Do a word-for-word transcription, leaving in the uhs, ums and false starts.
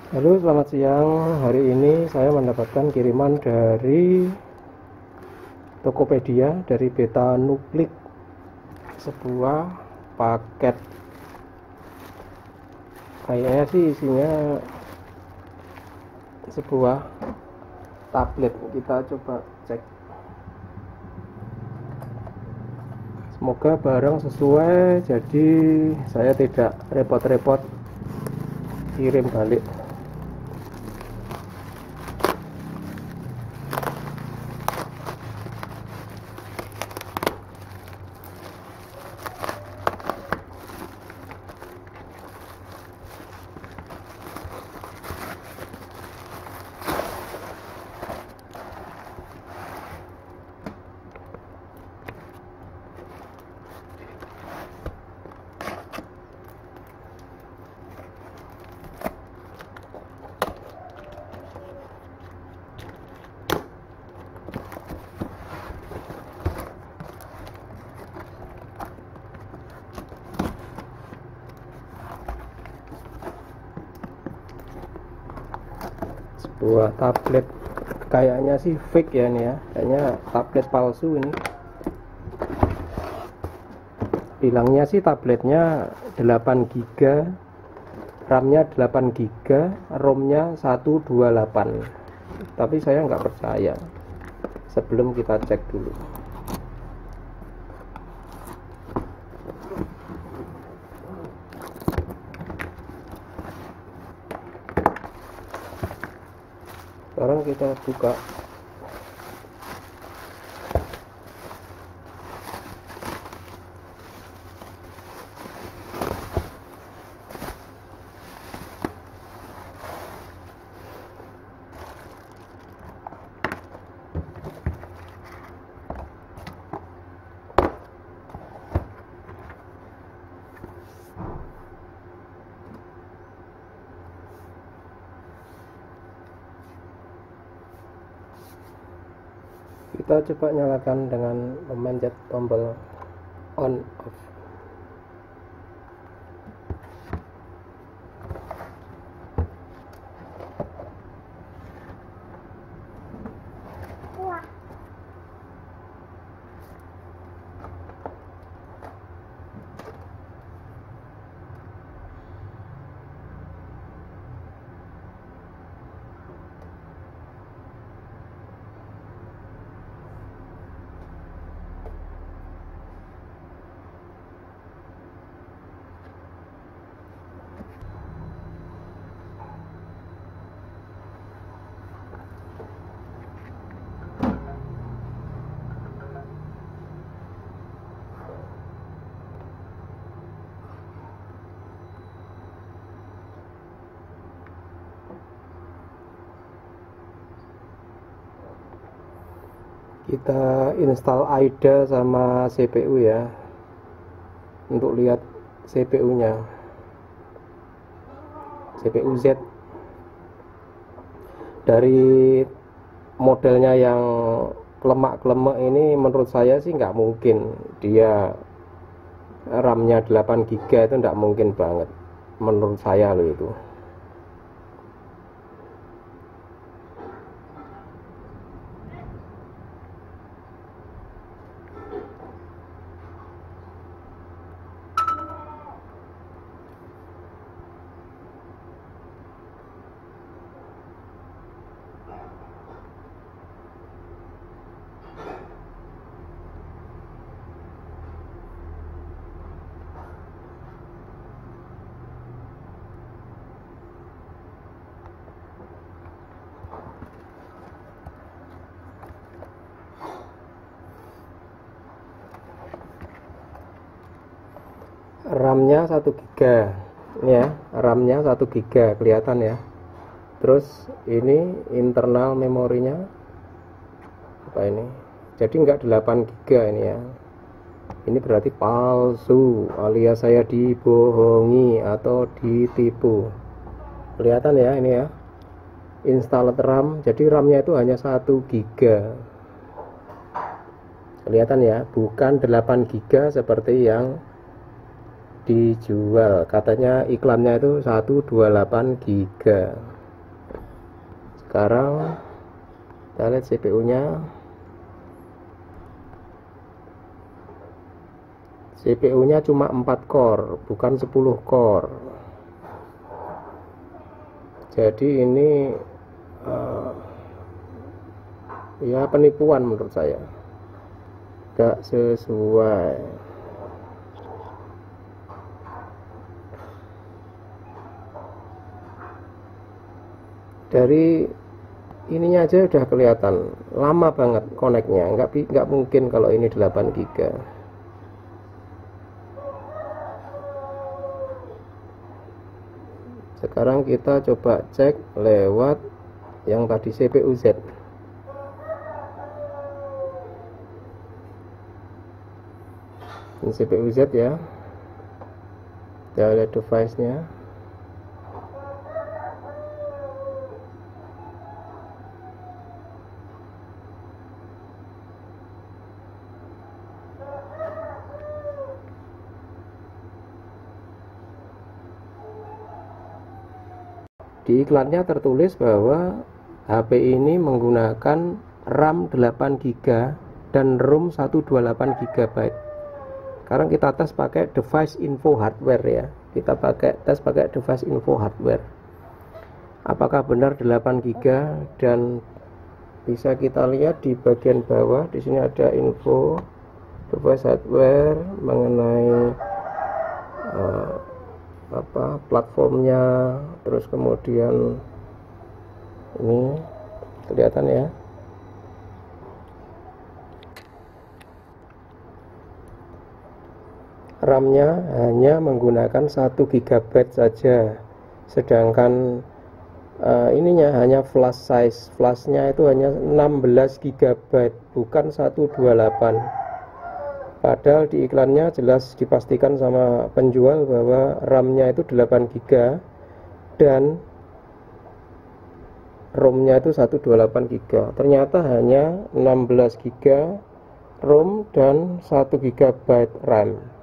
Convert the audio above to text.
Halo, selamat siang. Hari ini saya mendapatkan kiriman dari Tokopedia dari Beta Nuklik, sebuah paket. Kayaknya sih isinya sebuah tablet. Kita coba cek. Semoga barang sesuai, jadi saya tidak repot-repot kirim balik. Sebuah tablet, kayaknya sih fake ya ini ya, kayaknya tablet palsu ini. Bilangnya sih tabletnya delapan giga, RAM-nya delapan giga, ROM-nya seratus dua puluh delapan. Tapi saya nggak percaya. Sebelum kita cek dulu. Sekarang kita buka. Kita coba nyalakan dengan memanjat tombol on off. Kita install A I D A sama C P U ya, untuk lihat C P U nya, C P U Z. Dari modelnya yang kelemak-kelemak ini, menurut saya sih nggak mungkin dia RAM-nya delapan giga, itu nggak mungkin banget menurut saya loh itu. RAM-nya satu giga ini ya, RAM-nya satu giga kelihatan ya. Terus ini internal memorinya apa ini, jadi enggak delapan giga ini ya. Ini berarti palsu, alias saya dibohongi atau ditipu. Kelihatan ya ini ya, installed RAM, jadi RAM-nya itu hanya satu giga. Kelihatan ya, bukan delapan giga seperti yang dijual, katanya iklannya itu seratus dua puluh delapan giga. Sekarang kita lihat C P U nya. C P U nya cuma empat core, bukan sepuluh core. Jadi ini uh, ya penipuan menurut saya, gak sesuai. Dari ininya aja udah kelihatan lama banget koneknya, nggak nggak mungkin kalau ini delapan giga. Sekarang kita coba cek lewat yang tadi C P U Z. Ini C P U Z ya. Kita lihat device-nya. Di iklannya tertulis bahwa H P ini menggunakan RAM delapan giga dan ROM seratus dua puluh delapan giga byte. Sekarang kita tes pakai device info hardware ya. Kita pakai tes pakai device info hardware. Apakah benar delapan giga, dan bisa kita lihat di bagian bawah di sini ada info device hardware mengenai uh, apa platformnya, terus kemudian ini kelihatan ya, RAM-nya hanya menggunakan satu giga byte saja, sedangkan uh, ininya hanya flash size, flashnya itu hanya enam belas giga byte, bukan seratus dua puluh delapan. Padahal di iklannya jelas dipastikan sama penjual bahwa RAM-nya itu delapan giga dan ROM-nya itu seratus dua puluh delapan giga. Ternyata hanya enam belas giga ROM dan satu giga byte RAM.